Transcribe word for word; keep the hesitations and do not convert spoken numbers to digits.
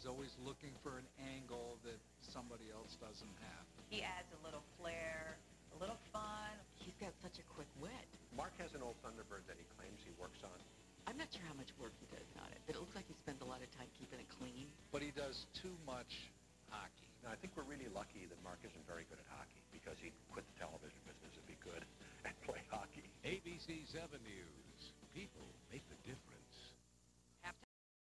He's always looking for an angle that somebody else doesn't have. He adds a little flair, a little fun. He's got such a quick wit. Mark has an old Thunderbird that he claims he works on. I'm not sure how much work he does on it, but it looks like he spends a lot of time keeping it clean. But he does too much hockey. Now, I think we're really lucky that Mark isn't very good at hockey, because he'd quit the television business and be good and play hockey. A B C seven News.